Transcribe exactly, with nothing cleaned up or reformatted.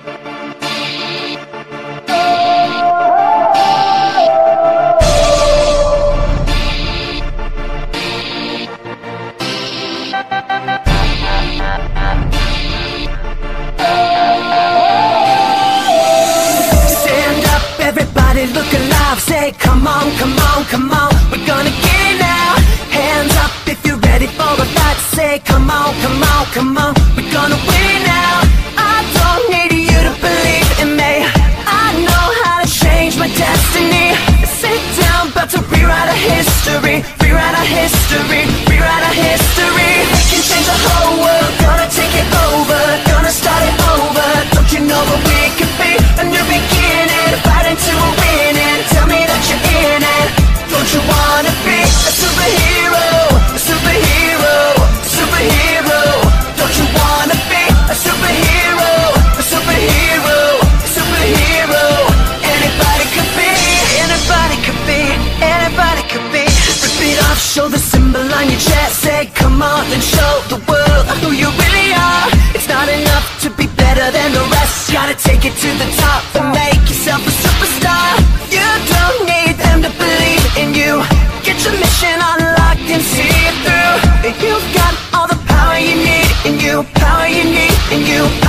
Look alive, say come on, come on, come on, we're gonna get it now. Hands up if you're ready for a fight. Say come on, come on, come on, we're gonna win it now. I don't need you to believe in me, I know how to change my destiny. Sit down, about to rewrite our history, rewrite our history, rewrite our history. We can change the whole world, gonna take it over, gonna start it over. Don't you know what we could be? A new beginning, fighting to a winning. Tell me that you're in it. Don't you wanna be a superhero? A superhero, a superhero. Don't you wanna be a superhero? A superhero, a superhero. Anybody could be, anybody could be, anybody could be. Rip it off, show the symbol on your chest. Say come on and show the world who you really are. It's not enough to be better than the rest, gotta take it to the top and make yourself a superstar. You don't need them to believe in you, get your mission unlocked and see it through. You've got all the power you need in you, power you need in you.